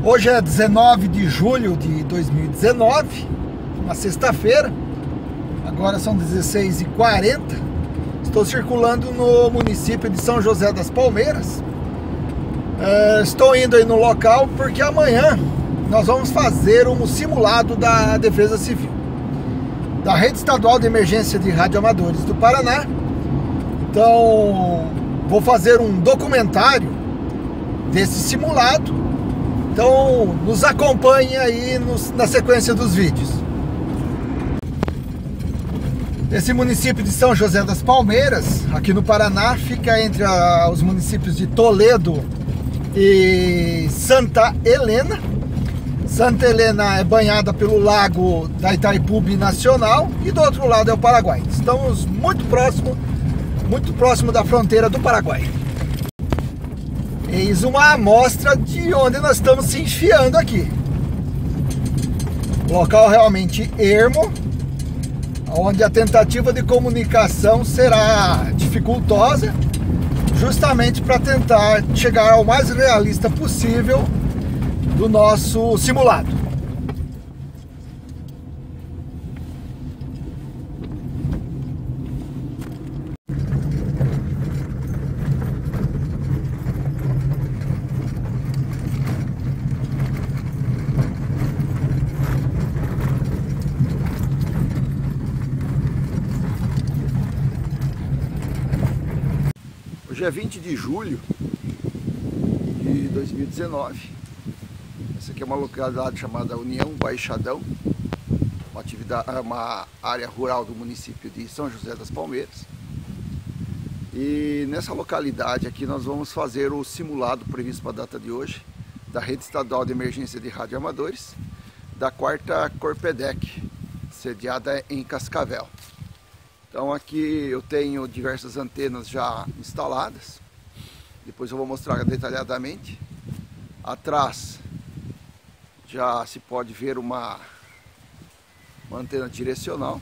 Hoje é 19 de julho de 2019, uma sexta-feira. Agora são 16h40. Estou circulando no município de São José das Palmeiras. Estou indo aí no local porque amanhã nós vamos fazer um simulado da Defesa Civil, da Rede Estadual de Emergência de Radioamadores do Paraná. Então, vou fazer um documentário desse simulado. Então, nos acompanhe aí na sequência dos vídeos. Esse município de São José das Palmeiras, aqui no Paraná, fica entre os municípios de Toledo e Santa Helena. Santa Helena é banhada pelo lago da Itaipu Binacional e do outro lado é o Paraguai. Estamos muito próximo da fronteira do Paraguai. Eis uma amostra de onde nós estamos se enfiando aqui. Local realmente ermo, onde a tentativa de comunicação será dificultosa, justamente para tentar chegar ao mais realista possível do nosso simulado. Hoje é 20 de julho de 2019. Essa aqui é uma localidade chamada União Baixadão, uma área rural do município de São José das Palmeiras. E nessa localidade aqui nós vamos fazer o simulado previsto para a data de hoje da Rede Estadual de Emergência de Radioamadores, da 4ª Corpedec, sediada em Cascavel. Então aqui eu tenho diversas antenas já instaladas, depois eu vou mostrar detalhadamente. Atrás já se pode ver uma antena direcional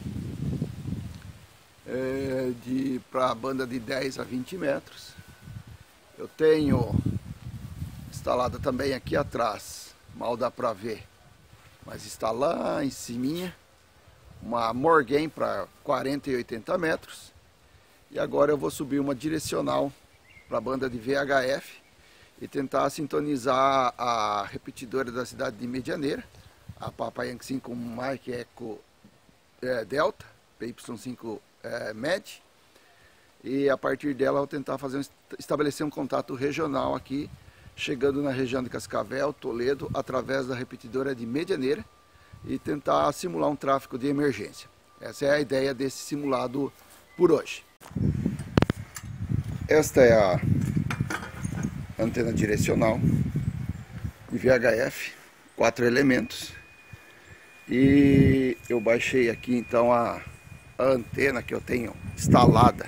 para a banda de 10 a 20 metros. Eu tenho instalada também aqui atrás, mal dá para ver, mas está lá em cima, uma Morgan para 40 e 80 metros. E agora eu vou subir uma direcional para a banda de VHF e tentar sintonizar a repetidora da cidade de Medianeira, a Papa Yankee 5 Mike Echo Delta, PY5 Med, e a partir dela eu vou tentar estabelecer um contato regional aqui, chegando na região de Cascavel, Toledo, através da repetidora de Medianeira, e tentar simular um tráfego de emergência. Essa é a ideia desse simulado por hoje. Esta é a antena direcional de VHF, 4 elementos. E eu baixei aqui então a antena que eu tenho instalada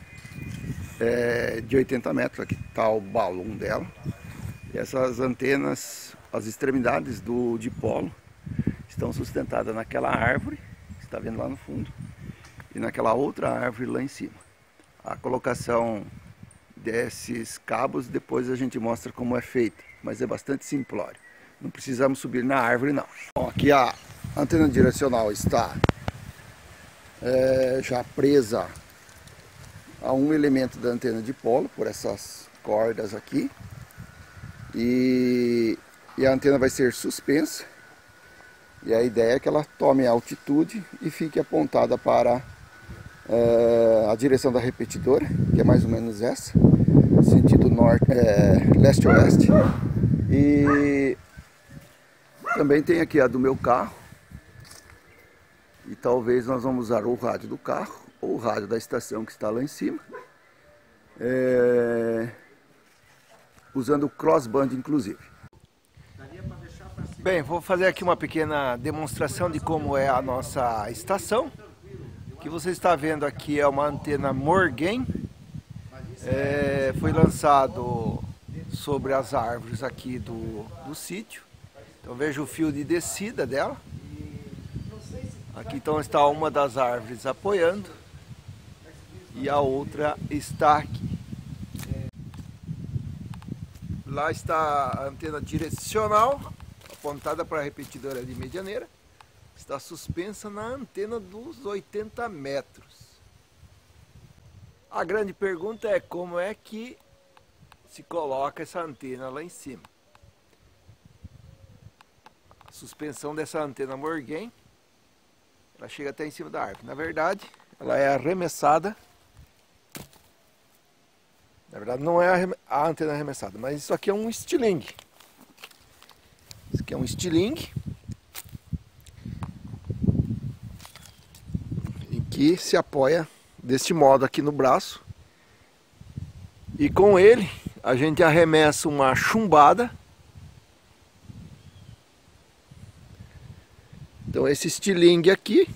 de 80 metros, aqui está o balão dela. E essas antenas, as extremidades do dipolo, estão sustentadas naquela árvore, que está vendo lá no fundo, e naquela outra árvore lá em cima. A colocação desses cabos depois a gente mostra como é feita, mas é bastante simplório. Não precisamos subir na árvore não. Bom, aqui a antena direcional está já presa a um elemento da antena de polo, por essas cordas aqui. E a antena vai ser suspensa. E a ideia é que ela tome altitude e fique apontada para a direção da repetidora, que é mais ou menos essa, sentido leste-oeste. E também tem aqui a do meu carro. E talvez nós vamos usar o rádio do carro ou o rádio da estação que está lá em cima, usando o crossband inclusive. Bem, vou fazer aqui uma pequena demonstração de como é a nossa estação. O que você está vendo aqui é uma antena Morgan. Foi lançado sobre as árvores aqui do sítio. Então veja o fio de descida dela. Aqui então está uma das árvores apoiando e a outra está aqui. Lá está a antena direcional, apontada para a repetidora de medianeira. Está suspensa na antena dos 80 metros. A grande pergunta é como é que se coloca essa antena lá em cima. A suspensão dessa antena Morgan, ela chega até em cima da árvore. Na verdade, ela é arremessada. Na verdade, não é a antena arremessada, mas isso aqui é um estilingue. Isso aqui é um estilingue em que se apoia deste modo aqui no braço. E com ele, a gente arremessa uma chumbada. Então, esse estilingue aqui,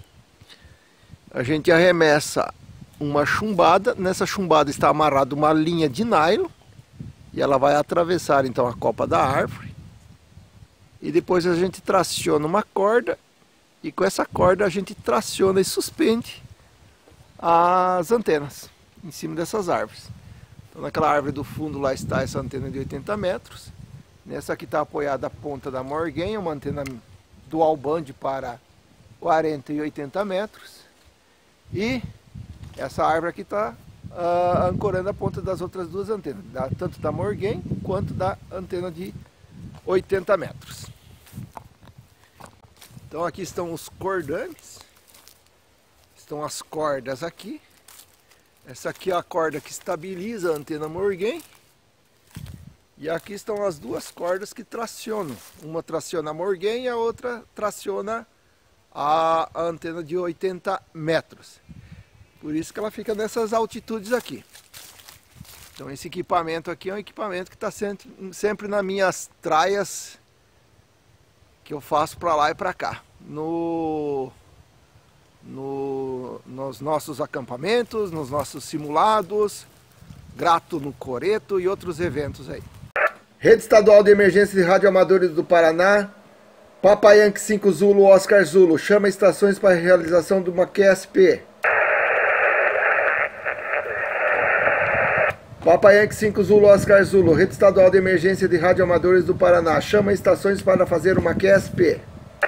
a gente arremessa uma chumbada. Nessa chumbada está amarrada uma linha de nylon e ela vai atravessar então a copa da árvore, e depois a gente traciona uma corda, e com essa corda a gente traciona e suspende as antenas em cima dessas árvores. Então, naquela árvore do fundo lá está essa antena de 80 metros. Nessa aqui está apoiada a ponta da Morgan, uma antena dual band para 40 e 80 metros. E essa árvore aqui está ancorando a ponta das outras duas antenas, tanto da Morgan quanto da antena de 80 metros. Então aqui estão os cordames, estão as cordas aqui. Essa aqui é a corda que estabiliza a antena Morgan. E aqui estão as duas cordas que tracionam. Uma traciona a Morgan e a outra traciona a antena de 80 metros. Por isso que ela fica nessas altitudes aqui. Então esse equipamento aqui é um equipamento que está sempre nas minhas traias que eu faço para lá e para cá. Nos nossos acampamentos, nos nossos simulados, Grato no Coreto e outros eventos aí. Rede Estadual de Emergência de Radioamadores do Paraná, Papa Yankee 5 Zulu Oscar Zulu, chama estações para a realização de uma QSP. Papa Yankee 5 Zulu Oscar Zulu, Rede Estadual de Emergência de Radioamadores do Paraná, chama estações para fazer uma QSP.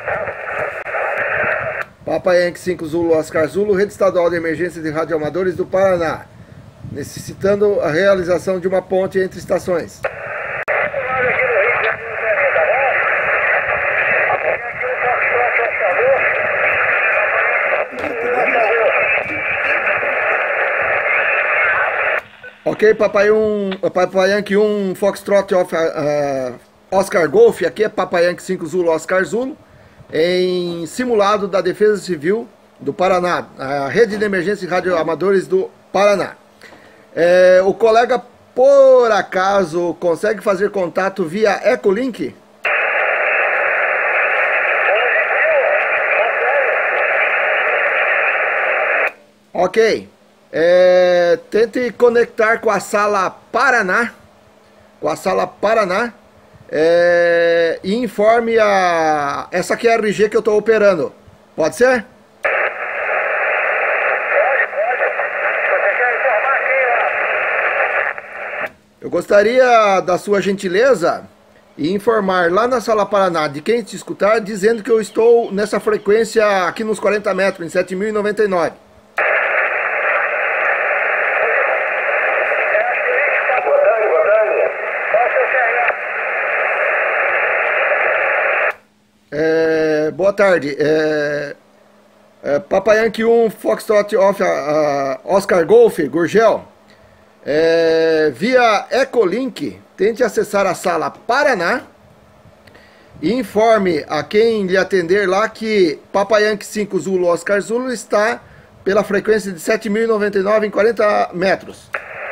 Papa Yankee 5 Zulu Oscar Zulu, Rede Estadual de Emergência de Radioamadores do Paraná, necessitando a realização de uma ponte entre estações. Ok, Papa Yankee 1 Foxtrot Oscar Golf, aqui é Papa Yankee 5 Zulu Oscar Zulu, em simulado da Defesa Civil do Paraná, a Rede de Emergência de Radioamadores do Paraná. O colega, por acaso, consegue fazer contato via Echolink? Ok. Tente conectar com a sala Paraná. E informe essa aqui é a RG que eu estou operando. Pode ser? Eu gostaria da sua gentileza e informar lá na sala Paraná de quem te escutar, dizendo que eu estou nessa frequência aqui nos 40 metros, em 7099. Boa tarde. Papa Yankee 1 Foxtrot Oscar Golf, Gurgel. Via Echolink, tente acessar a sala Paraná e informe a quem lhe atender lá que Papa Yankee 5 Zulu Oscar Zulu está pela frequência de 7099 em 40 metros.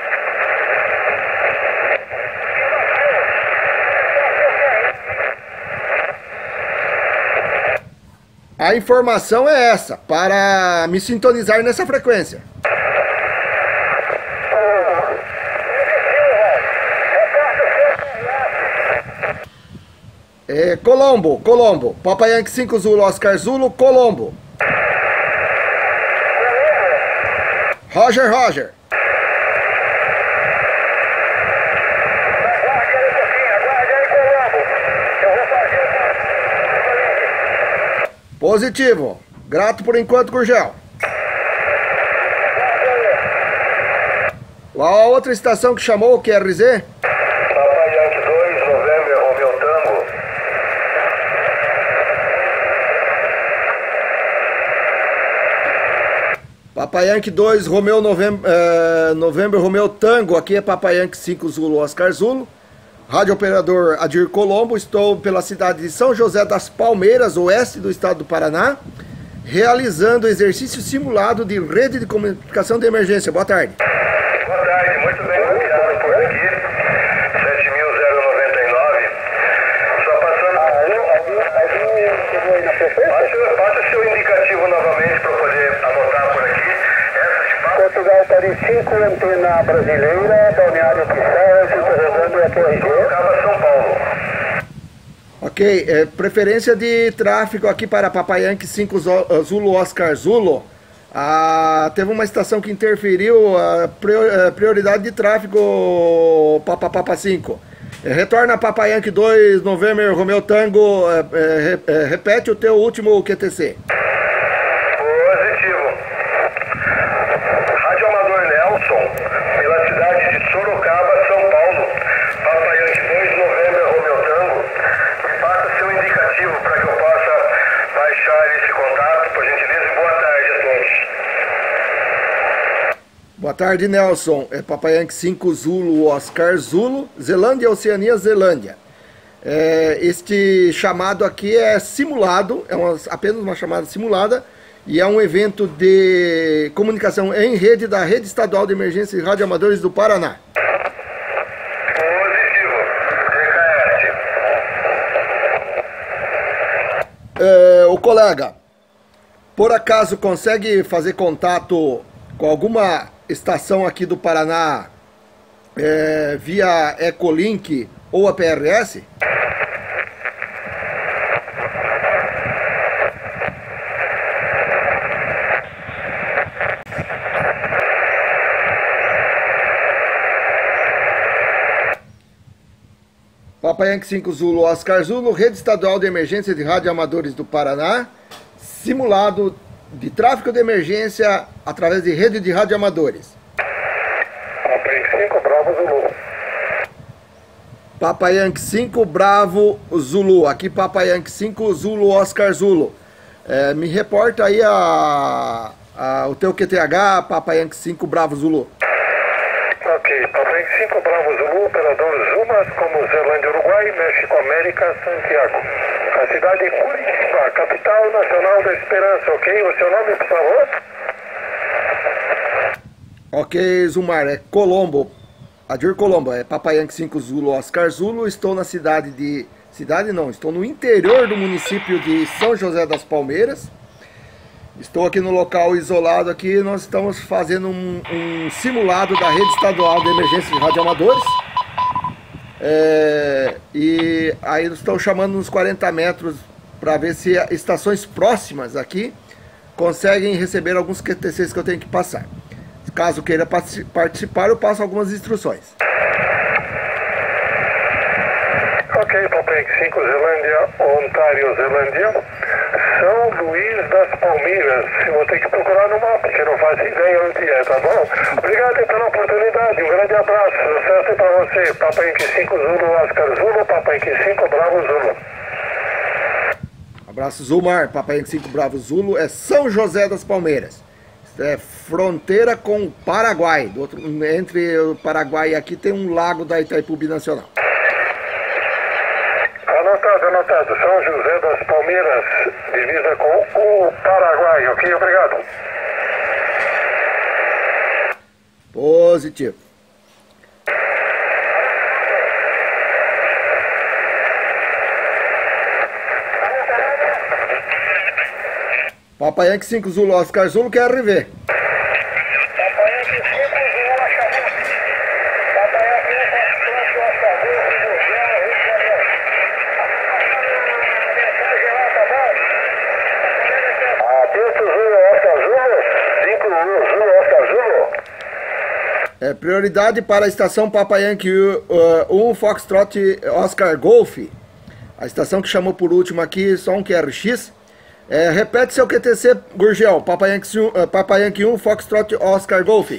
A informação é essa, para me sintonizar nessa frequência. Colombo. Papa Yankee 5 Zulu Oscar Zulu, Colombo. Roger. Positivo. Grato por enquanto, Gurgel. A outra estação que chamou, o QRZ? Papa Yankee 2, November, Romeo Tango. Papa Yankee 2, November, Romeo Tango. Aqui é Papa Yankee 5, Zulu, Oscar Zulu. Rádio Operador Adir Colombo. Estou pela cidade de São José das Palmeiras, oeste do estado do Paraná, realizando exercício simulado de rede de comunicação de emergência. Boa tarde. Boa tarde, muito bem mapeado por aqui. 7099. Só passando. Passa seu indicativo novamente para poder anotar por aqui. Portugal Paris 5, antena brasileira, Balneário Pissarra, superando a TRG. Sorocaba, São Paulo. Ok, preferência de tráfego aqui para Papa Yankee 5 Zulu Oscar Zulu. Teve uma estação que interferiu, prioridade de tráfego Papa 5. Retorna Papa Yankee 2, November, Romeo Tango, repete o teu último QTC. Positivo. Rádio Amador Nelson, pela cidade de Sorocaba, São Paulo. Papa Yankee 2, November, Romeo Tango. Me passa seu indicativo para que eu possa baixar esse contato, por gentileza, e boa tarde a todos. Boa tarde, Nelson. É Papa Yankee 5 Zulu Oscar Zulu, Zelândia, Oceania, Zelândia. Este chamado aqui é simulado, apenas uma chamada simulada, e é um evento de comunicação em rede da Rede Estadual de Emergência e Radioamadores do Paraná. Positivo. O colega, por acaso consegue fazer contato com alguma estação aqui do Paraná via Ecolink ou a PRS? Papa Yankee 5 Zulu Oscar Zulu, Rede Estadual de Emergência de Radioamadores do Paraná, simulado de tráfego de emergência através de rede de radioamadores. Papa Yankee 5, Bravo Zulu. Papa Yankee 5 Bravo Zulu, aqui Papa Yankee 5 Zulu Oscar Zulu. Me reporta aí o teu QTH, Papa Yankee 5 Bravo Zulu. Ok, Papa Yankee 5, Bravo Zulu, operador Zumas, como Zelândia, Uruguai, México, América, Santiago. A cidade de Curitiba, capital nacional da esperança, ok? O seu nome, por favor? Ok, Zumar, é Colombo, Adir Colombo, é Papa Yankee 5 Zulu Oscar Zulu. Estou na estou no interior do município de São José das Palmeiras. Estou aqui no local isolado aqui, nós estamos fazendo um simulado da Rede Estadual de Emergência de Radioamadores. E aí estão chamando uns 40 metros para ver se estações próximas aqui conseguem receber alguns QTCs que eu tenho que passar. Caso queira participar, eu passo algumas instruções. Ok, Papa Yankee 5, Zelândia, Ontário, Zelândia. São Luís das Palmeiras. Eu vou ter que procurar no mapa, porque eu não faço ideia onde é, tá bom? Obrigado pela oportunidade, um grande abraço. Sucesso para você. Papa Yankee 5 Zulu, Oscar Zulu, Papa Yankee 5 Bravo Zulu. Abraço, Zumar. Papa Yankee 5 Bravo Zulu é São José das Palmeiras. É fronteira com o Paraguai. Entre o Paraguai e aqui tem um lago da Itaipu Binacional. Anotado. São José das Palmeiras, divisa com o Paraguai, ok? Obrigado. Positivo. Papa Yankee 5 Zulu Oscar Zulu, quer RV. Papa Yankee 5 Zulu, Oscar Zulu. Papa Yankee 5 Oscar Zulu, Rio de Janeiro. Atento Zulu, Oscar Zulu. 5 Zulu, Oscar Zulu. Prioridade para a estação Papa Yankee 1 Foxtrot Oscar Golf. A estação que chamou por último aqui, só um QRX. Repete seu QTC, Gurgel. Papa Yankee 1, Foxtrot, Oscar Golf.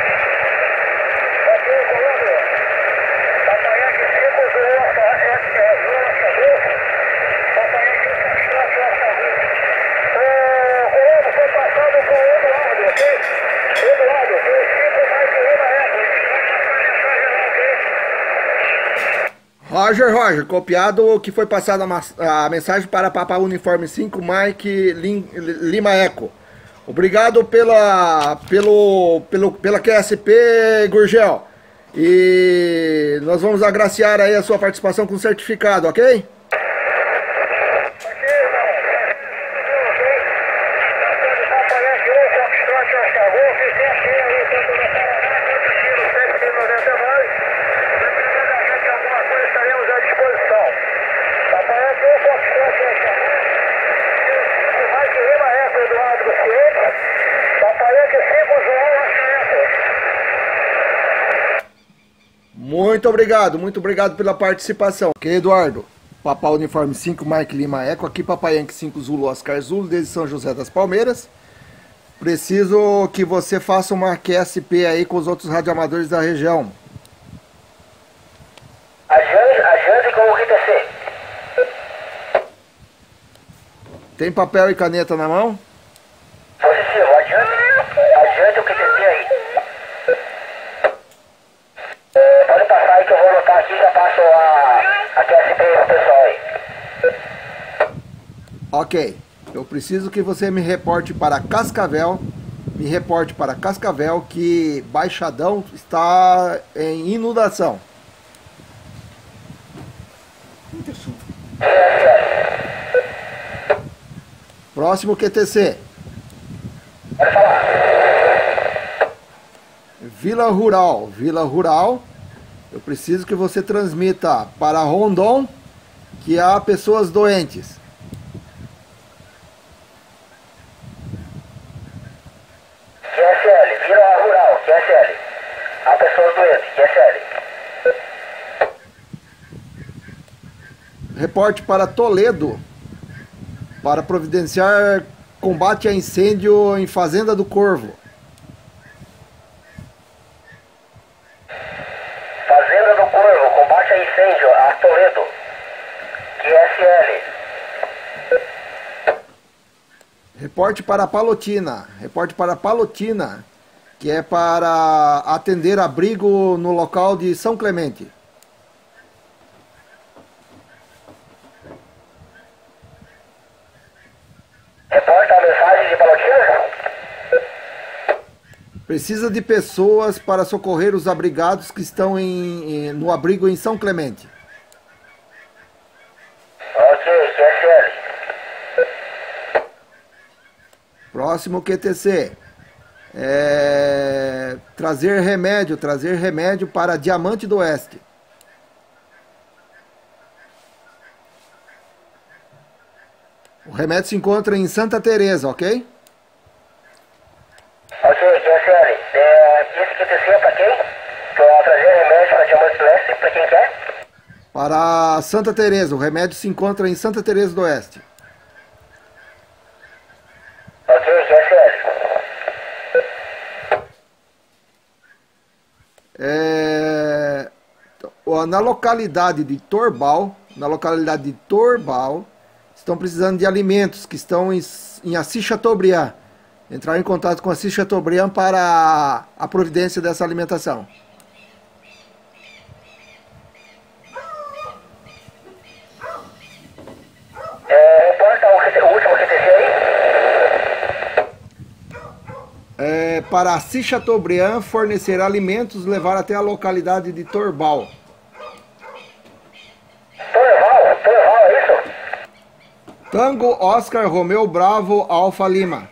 Roger, copiado que foi passada a mensagem para Papa Uniforme 5, Mike Lima Eco. Obrigado pela QSP, Gurgel. E nós vamos agraciar aí a sua participação com certificado, ok? Muito obrigado pela participação. Ok, Eduardo? Papa Uniforme 5, Mike Lima Eco, aqui Papa Yankee 5 Zulu Oscar Zulu, desde São José das Palmeiras. Preciso que você faça uma QSP aí com os outros radioamadores da região. Adiante com o QTC. Tem papel e caneta na mão? Positivo, adiante o QTC aí. Pode passar aí que eu vou anotar aqui e já passo a QSP pro pessoal aí. Ok, eu preciso que você me reporte para Cascavel. Que Baixadão está em inundação. Próximo QTC. Pode falar. Vila Rural, eu preciso que você transmita para Rondon que há pessoas doentes. QSL, Vila Rural, QSL. Há pessoas doentes, QSL. Reporte para Toledo para providenciar combate a incêndio em Fazenda do Corvo. Fazenda do Corvo, combate a incêndio, a Toledo. QSL. Reporte para Palotina, que é para atender abrigo no local de São Clemente. Reporta a mensagem de Palotina. Precisa de pessoas para socorrer os abrigados que estão no abrigo em São Clemente. Ok, QSL. Próximo QTC. Trazer remédio para Diamante do Oeste. O remédio se encontra em Santa Teresa, ok? Ok, QSL. Esse QTC é para quem? Para trazer remédio para Diamante do Oeste, para quem quer? Para Santa Teresa, o remédio se encontra em Santa Teresa do Oeste. Ok, QSL. Na localidade de Torbal, estão precisando de alimentos que estão em Assis Chateaubriand. Entrar em contato com Assis Chateaubriand para a providência dessa alimentação. Reporta o último QTC aí. Para Assis Chateaubriand fornecer alimentos, levar até a localidade de Torbal. Torval, é isso? Tango, Oscar, Romeu, Bravo, Alfa, Lima.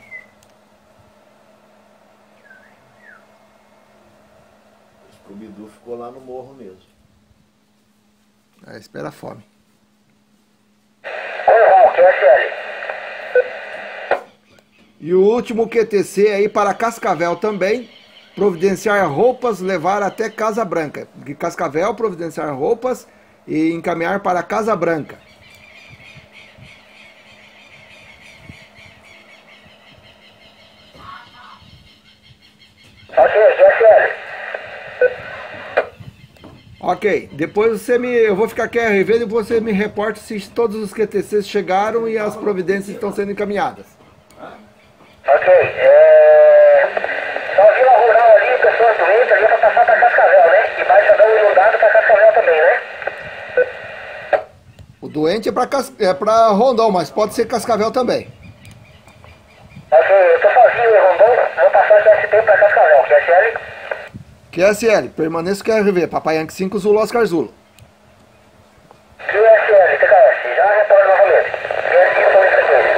O Scooby-Doo ficou lá no morro mesmo. Espera a fome. Torval, QSL. E o último QTC aí para Cascavel também. Providenciar roupas, levar até Casa Branca. De Cascavel, providenciar roupas e encaminhar para Casa Branca. Ok, depois eu vou ficar aqui a rever e você me reporta se todos os QTCs chegaram e as providências estão sendo encaminhadas. Ok, só vila rural ali, pessoas doentes ali pra passar pra Cascavel, né? E baixadão inundado pra Cascavel também, né? O doente é pra Rondon, mas pode ser Cascavel também. Ok, eu tô sozinho em Rondon, vou passar o QSP pra Cascavel, QSL? QSL, permaneço QRV, Papai Yankee 5, Zulu Oscar Zulu. QSL, TKS, já retorno novamente. QSL, estou em frequência.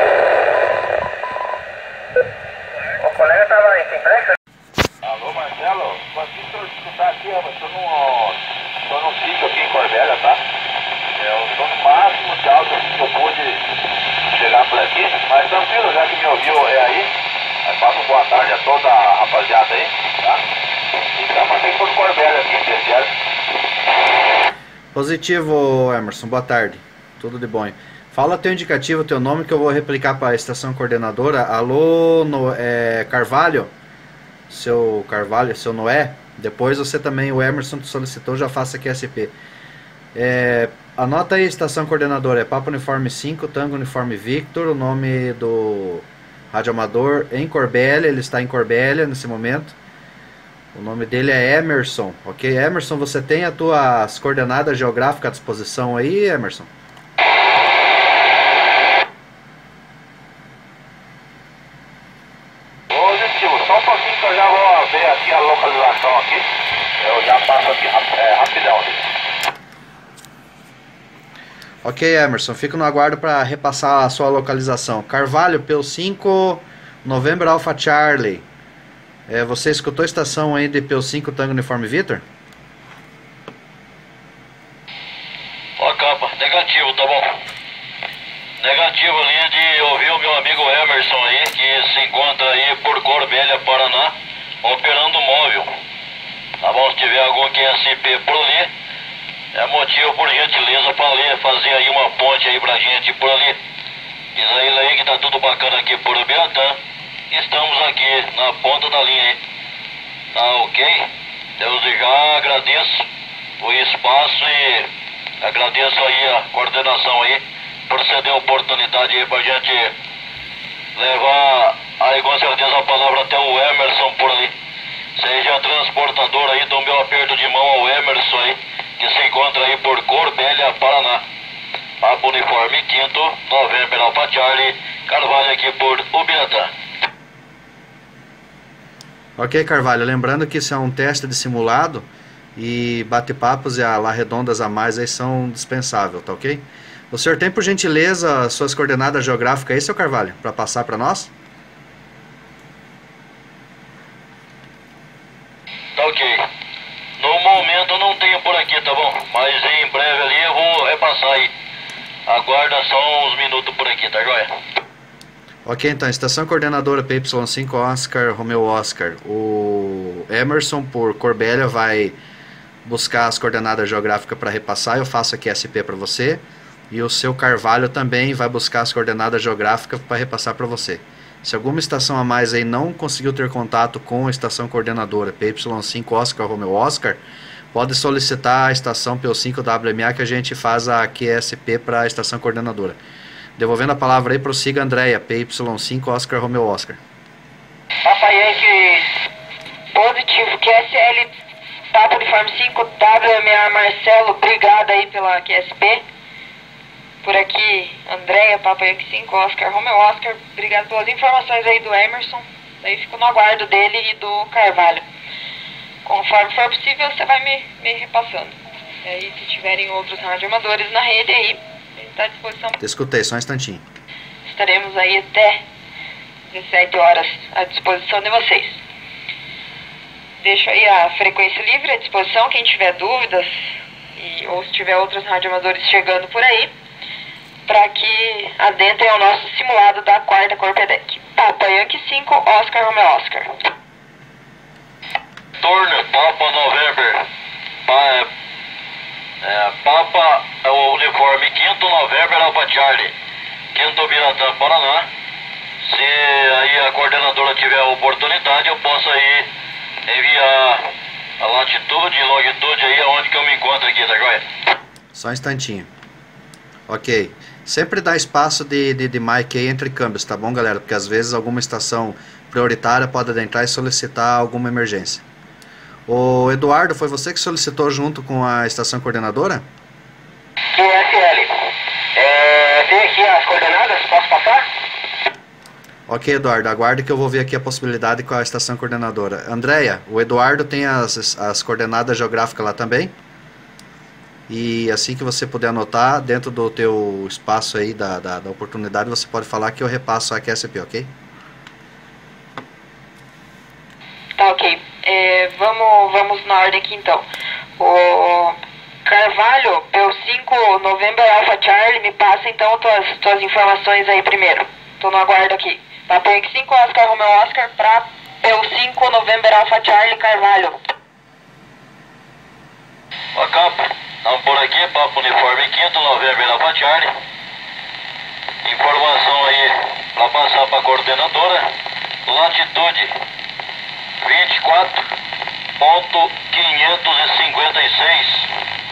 O colega tava em imprensa? Alô, Marcelo, consegui escutar aqui, mas tô num sítio aqui em Corbélia, tá? Eu tô no máximo de alto que eu pude chegar por aqui, mas tranquilo, já que me ouviu aí, passa uma boa tarde a toda a rapaziada aí, tá? E estamos aqui por Corbélia aqui, especial. Positivo, Emerson, boa tarde, tudo de bom. Fala teu indicativo, teu nome que eu vou replicar para a estação coordenadora. Alô, Carvalho, seu Noé. Depois você também, o Emerson te solicitou, já faça aqui SP. Anota aí a estação coordenadora, é Papa Uniforme 5, Tango Uniforme Victor, o nome do radioamador em Corbélia, ele está em Corbélia nesse momento. O nome dele é Emerson, ok? Emerson, você tem as tuas coordenadas geográficas à disposição aí, Emerson? Positivo, só um pouquinho que eu já vou ver aqui a localização aqui. Eu já passo aqui rapidão. Ok, Emerson, fico no aguardo para repassar a sua localização. Carvalho, P5, November Alpha Charlie. Você escutou a estação aí de P5 Tango Uniforme Victor? Ó, capa, negativo, tá bom? Negativo ali de ouvir o meu amigo Emerson aí, que se encontra aí por Corbélia, Paraná, operando móvel. Tá bom? Se tiver algum QSP por ali, é motivo por gentileza para fazer aí uma ponte aí pra gente por ali. Diz a ele aí que tá tudo bacana aqui por Ubiratã. Estamos aqui na ponta da linha aí. Tá ok? Desde já agradeço o espaço e agradeço aí a coordenação aí por ceder a oportunidade aí pra gente levar aí com certeza a palavra até o Emerson por ali. Seja transportador aí do meu aperto de mão ao Emerson aí, que se encontra aí por Corbélia, Paraná. Papa Uniforme 5º, November Alpha Charlie, Carvalho aqui por Ubiratã. Ok, Carvalho, lembrando que isso é um teste de simulado e bate-papos e lá redondas a mais aí são dispensáveis, tá ok? O senhor tem, por gentileza, suas coordenadas geográficas aí, seu Carvalho, para passar para nós? Tá ok. No momento eu não tenho por aqui, tá bom? Mas em breve ali eu vou repassar aí. Aguarda só uns minutos por aqui, tá joia? Ok, então, estação coordenadora PY5 Oscar, Romeo Oscar. O Emerson por Corbélia vai buscar as coordenadas geográficas para repassar, eu faço aqui SP para você. E o seu Carvalho também vai buscar as coordenadas geográficas para repassar para você. Se alguma estação a mais aí não conseguiu ter contato com a estação coordenadora PY5 Oscar, Romeo Oscar, pode solicitar a estação P5WMA que a gente faz a QSP para a estação coordenadora. Devolvendo a palavra aí, prossiga Andréia, PY5 Oscar, Romeo Oscar. Papai Yankee positivo, QSL, Papa Uniforme 5, WMA Marcelo, obrigado aí pela QSP. Por aqui, Andréia, Papa Yankee 5, Oscar, Romeo Oscar, obrigado pelas informações aí do Emerson. Daí fico no aguardo dele e do Carvalho. Conforme for possível, você vai me repassando. E aí, se tiverem outros radioamadores na rede aí, a gente está à disposição. Te escutei, só um instantinho. Estaremos aí até 17 horas à disposição de vocês. Deixo aí a frequência livre à disposição, quem tiver dúvidas ou se tiver outros radioamadores chegando por aí, para que adentrem ao nosso simulado da 4ª Corpedec. Papa Yankee 5, Oscar, Romeo Oscar. Turner, Papa November, Papa Uniforme 5º November Alpha Charlie, 5º Ubiratã, Paraná. Se aí a coordenadora tiver a oportunidade, eu posso aí enviar a latitude e longitude aí aonde que eu me encontro aqui, tá joia? Só um instantinho. Ok. Sempre dá espaço de mic aí entre câmbios, tá bom, galera? Porque às vezes alguma estação prioritária pode adentrar e solicitar alguma emergência. O Eduardo, foi você que solicitou junto com a estação coordenadora? QSL. Tem aqui as coordenadas, posso passar? Ok, Eduardo, aguarde que eu vou ver aqui a possibilidade com a estação coordenadora. Andréia, o Eduardo tem as coordenadas geográficas lá também? E assim que você puder anotar, dentro do teu espaço aí da oportunidade, você pode falar que eu repasso a QSP, ok? Tá, ok. Vamos na ordem aqui então. O Carvalho, P5 November Alpha Charlie, me passa então tuas informações aí primeiro. Tô no aguardo aqui. Tá, P5 Oscar Romeo Oscar pra P5 November Alpha Charlie Carvalho. Ó, campo, estamos por aqui, Papo Uniforme 5 November Alpha Charlie. Informação aí para passar para a coordenadora. Latitude 24.556.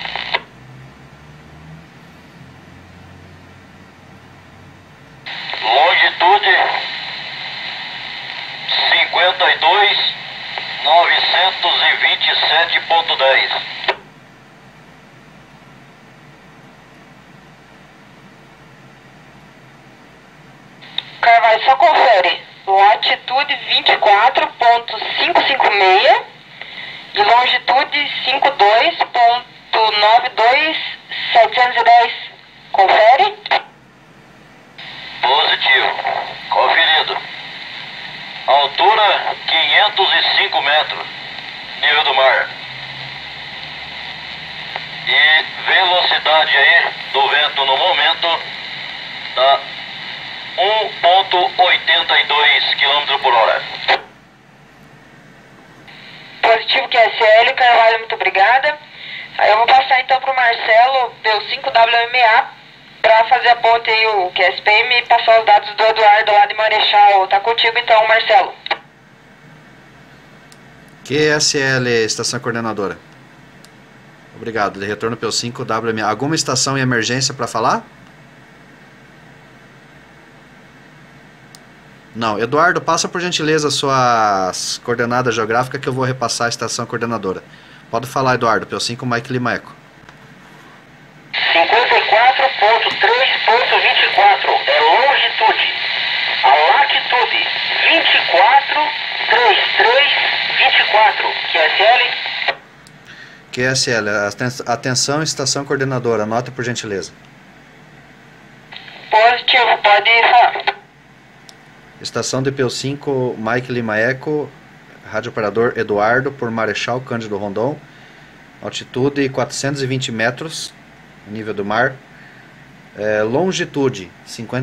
Longitude 52.927.10. Carvalho, só confere. Latitude 24.556 e longitude 52.92710. Confere? Positivo. Conferido. Altura 505 metros. Nível do mar. E velocidade aí do vento no momento tá 1.82 km por hora. Positivo QSL, Carvalho, muito obrigada. Aí eu vou passar então pro Marcelo, pelo 5WMA, para fazer a ponte aí, o QSPM, e passar os dados do Eduardo lá de Marechal. Tá contigo então, Marcelo. QSL, estação coordenadora. Obrigado, de retorno pelo 5WMA. Alguma estação em emergência para falar? Não, Eduardo, passa por gentileza suas coordenadas geográficas que eu vou repassar a estação coordenadora. Pode falar, Eduardo, pelo 5 Mike Lima Eco. 54.3.24 é longitude. A latitude 24.33.24. QSL? QSL, atenção, estação coordenadora, anota por gentileza. Positivo, pode falar. Estação DP5 Mike Lima Eco, rádio operador Eduardo, por Marechal Cândido Rondon, altitude 420 metros, nível do mar, longitude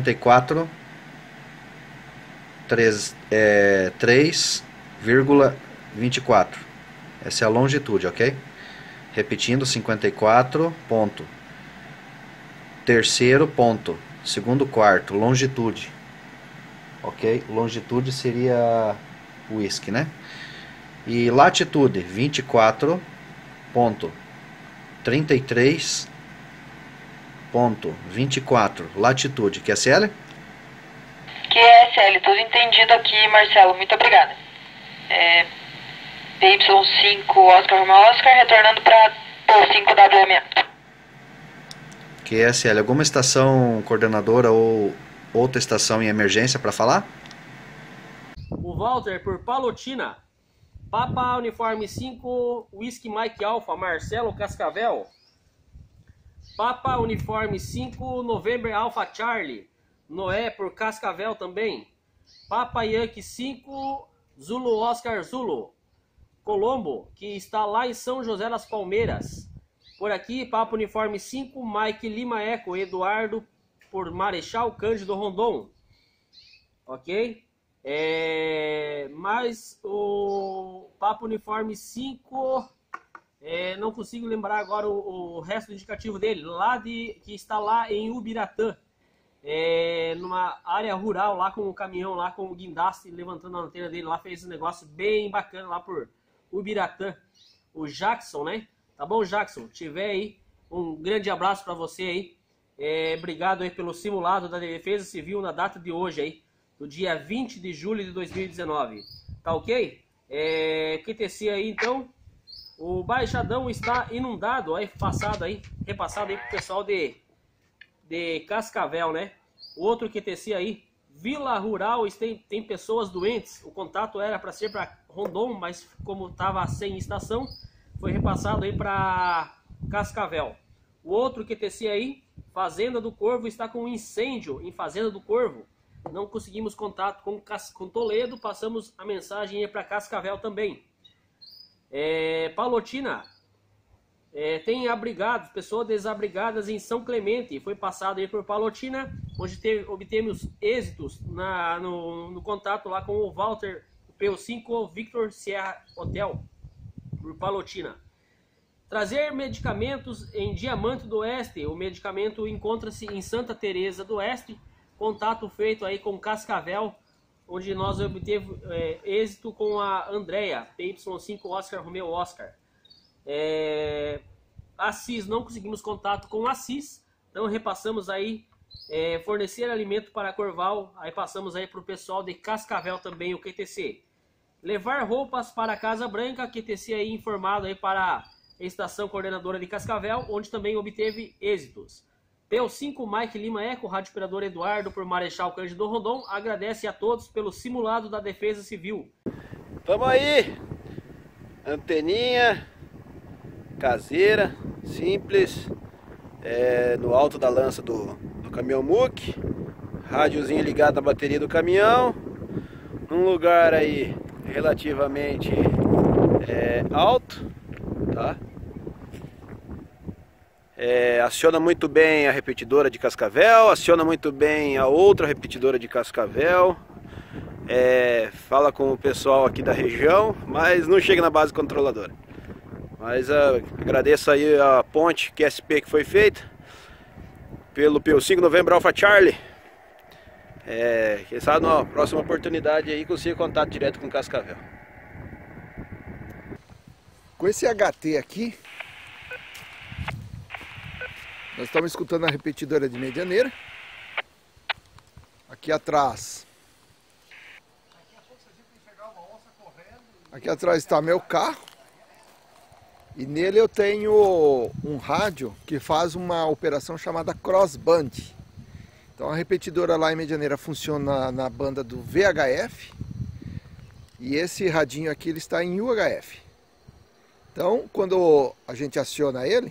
54.3,24. Essa é a longitude, ok? Repetindo, 54 ponto, terceiro ponto, segundo quarto, longitude. Ok? Longitude seria whisky, né? E latitude 24.33.24. Latitude. QSL? QSL, tudo entendido aqui, Marcelo. Muito obrigada. PY5 Oscar Romeo Oscar, retornando para P5WMA. QSL, alguma estação coordenadora ou outra estação em emergência para falar? O Walter por Palotina. Papa Uniforme 5 Whisky Mike Alpha Marcelo Cascavel. Papa Uniforme 5 November Alpha Charlie Noé por Cascavel também. Papa Yankee 5 Zulu Oscar Zulu Colombo, que está lá em São José das Palmeiras. Por aqui, Papa Uniforme 5 Mike Lima Eco Eduardo por Marechal Cândido Rondon. Ok? Mas o Papa Uniforme 5, não consigo lembrar agora o resto do indicativo dele, que está lá em Ubiratã, numa área rural, lá com o caminhão, lá com o guindaste levantando a antena dele, lá fez um negócio bem bacana lá por Ubiratã. o Jackson, né? Tá bom, Jackson? Tiver aí, um grande abraço para você aí. Obrigado aí pelo simulado da Defesa Civil na data de hoje aí, do dia 20 de julho de 2019. Tá ok? QTC aí então, o Baixadão está inundado, aí repassado aí pro pessoal de Cascavel, né? O outro QTC aí, Vila Rural, tem pessoas doentes. O contato era para ser para Rondon, mas como estava sem estação, foi repassado aí para Cascavel. O outro QTC aí, Fazenda do Corvo, está com um incêndio em Fazenda do Corvo. Não conseguimos contato com Toledo, passamos a mensagem para Cascavel também. Palotina, tem abrigados, pessoas desabrigadas em São Clemente. Foi passado aí por Palotina, onde obtemos êxitos no contato lá com o Walter, o PO5 Victor Sierra Hotel, por Palotina. Trazer medicamentos em Diamante do Oeste. O medicamento encontra-se em Santa Teresa do Oeste. Contato feito aí com Cascavel, onde nós obtivemos êxito com a Andrea, PY5 Oscar Romeo Oscar. Assis, não conseguimos contato com Assis, então repassamos aí, fornecer alimento para Corval, aí passamos aí para o pessoal de Cascavel também, o QTC. Levar roupas para a Casa Branca, QTC aí informado aí para a Estação Coordenadora de Cascavel, onde também obteve êxitos. PO5 Mike Lima Eco, Rádio Operador Eduardo, por Marechal Cândido Rondon, agradece a todos pelo simulado da Defesa Civil. Tamo aí, anteninha caseira, simples, no alto da lança do caminhão MUC, rádiozinho ligado na bateria do caminhão, num lugar aí relativamente alto, tá? Aciona muito bem a repetidora de Cascavel, aciona muito bem a outra repetidora de Cascavel, fala com o pessoal aqui da região, mas não chega na base controladora. Mas agradeço aí a ponte QSP que foi feita pelo PO5 Novembro Alpha Charlie. Quem sabe na próxima oportunidade aí consigo contato direto com Cascavel. Com esse HT aqui, nós estamos escutando a repetidora de Medianeira. Aqui atrás. Aqui atrás está meu carro. E nele eu tenho um rádio que faz uma operação chamada crossband. Então a repetidora lá em Medianeira funciona na banda do VHF. E esse radinho aqui ele está em UHF. Então quando a gente aciona ele,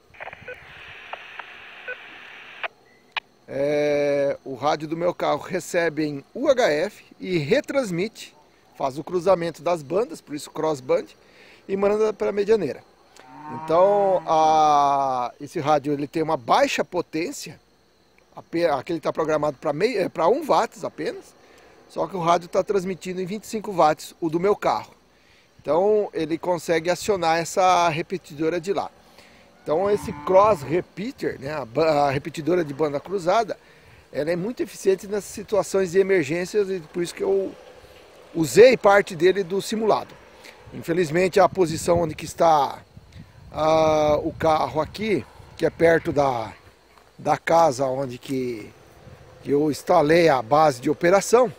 o rádio do meu carro recebe em UHF e retransmite, faz o cruzamento das bandas, por isso crossband, e manda para a Medianeira. Então esse rádio ele tem uma baixa potência, aqui ele está programado para 1 watts apenas, só que o rádio está transmitindo em 25 watts o do meu carro. Então ele consegue acionar essa repetidora de lá. Então esse cross repeater, né, a repetidora de banda cruzada, ela é muito eficiente nas situações de emergências e por isso que eu usei parte dele do simulado. Infelizmente a posição onde que está o carro aqui, que é perto da casa onde que eu instalei a base de operação,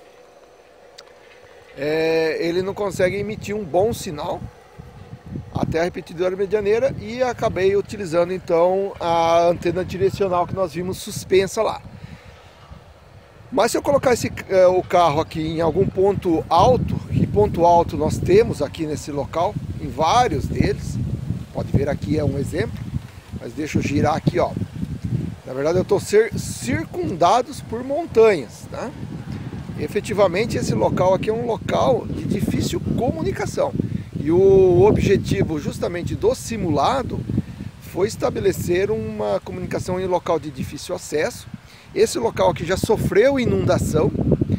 ele não consegue emitir um bom sinal até a repetidora medianeira e acabei utilizando então a antena direcional que nós vimos suspensa lá. Mas se eu colocar o carro aqui em algum ponto alto, e ponto alto nós temos aqui nesse local, em vários deles, pode ver aqui é um exemplo, mas deixa eu girar aqui, ó. Na verdade eu estou circundados por montanhas, né? Efetivamente esse local aqui é um local de difícil comunicação. E o objetivo justamente do simulado foi estabelecer uma comunicação em local de difícil acesso. Esse local aqui já sofreu inundação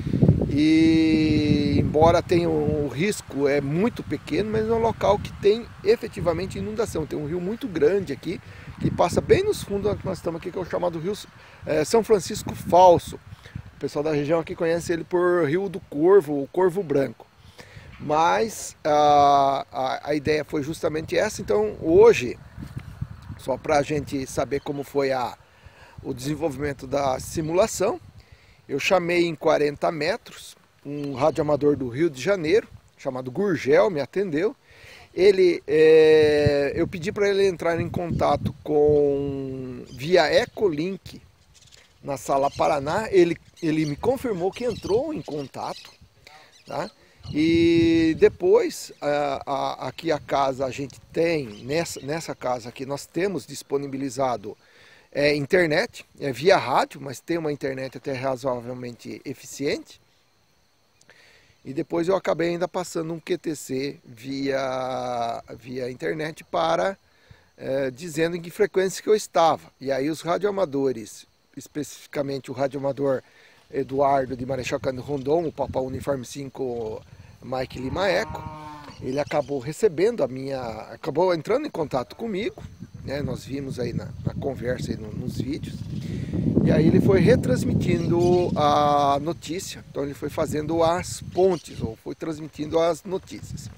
e embora tenha o risco é muito pequeno, mas é um local que tem efetivamente inundação. Tem um rio muito grande aqui que passa bem nos fundos onde nós estamos aqui, que é o chamado Rio São Francisco Falso. O pessoal da região aqui conhece ele por Rio do Corvo, o Corvo Branco. Mas a ideia foi justamente essa. Então hoje, só para a gente saber como foi o desenvolvimento da simulação, eu chamei em 40 metros um radioamador do Rio de Janeiro, chamado Gurgel, me atendeu. Eu pedi para ele entrar em contato via Echolink na Sala Paraná. Ele me confirmou que entrou em contato, tá? E depois, aqui a casa a gente tem, nessa casa aqui nós temos disponibilizado internet, via rádio, mas tem uma internet até razoavelmente eficiente. E depois eu acabei ainda passando um QTC via internet dizendo em que frequência que eu estava. E aí os radioamadores, especificamente o radioamador Eduardo de Marechal Cândido Rondon, o Papa Uniforme 5 Mike Lima Eco, ele acabou recebendo acabou entrando em contato comigo, né? Nós vimos aí na conversa, aí nos vídeos, e aí ele foi retransmitindo a notícia. Então ele foi fazendo as pontes, ou foi transmitindo as notícias.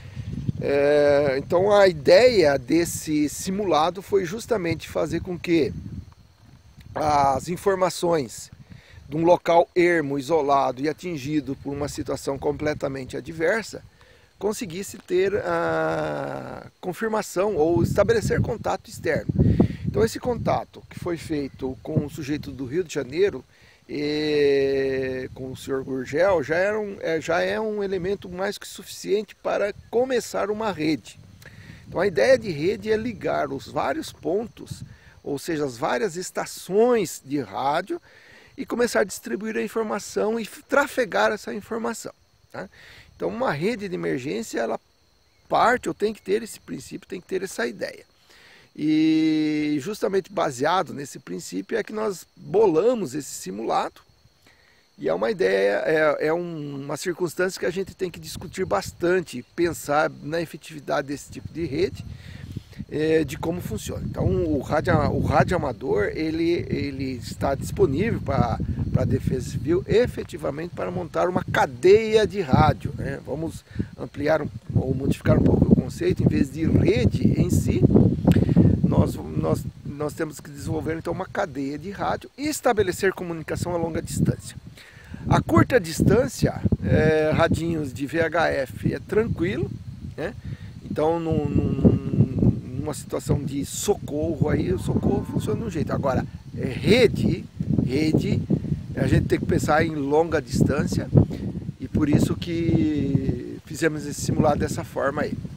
Então a ideia desse simulado foi justamente fazer com que as informações de um local ermo, isolado e atingido por uma situação completamente adversa, conseguisse ter a confirmação ou estabelecer contato externo. Então esse contato que foi feito com o sujeito do Rio de Janeiro, com o senhor Gurgel, já é um elemento mais que suficiente para começar uma rede. Então a ideia de rede é ligar os vários pontos, ou seja, as várias estações de rádio, e começar a distribuir a informação e trafegar essa informação, tá? Então uma rede de emergência, ela parte, ou tem que ter esse princípio, tem que ter essa ideia. E justamente baseado nesse princípio é que nós bolamos esse simulado. E é uma ideia, uma circunstância que a gente tem que discutir bastante, pensar na efetividade desse tipo de rede, de como funciona. Então o radioamador ele está disponível para a Defesa Civil efetivamente para montar uma cadeia de rádio, né? Vamos ampliar ou modificar um pouco o conceito. Em vez de rede em si, nós temos que desenvolver então uma cadeia de rádio e estabelecer comunicação a longa distância. A curta distância, radinhos de VHF é tranquilo, né? Então numa situação de socorro, aí o socorro funciona de um jeito. Agora, rede, a gente tem que pensar em longa distância, e por isso que fizemos esse simulado dessa forma aí.